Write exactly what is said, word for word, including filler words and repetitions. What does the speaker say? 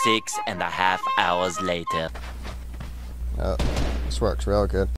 Six and a half hours later. Oh, this works real good.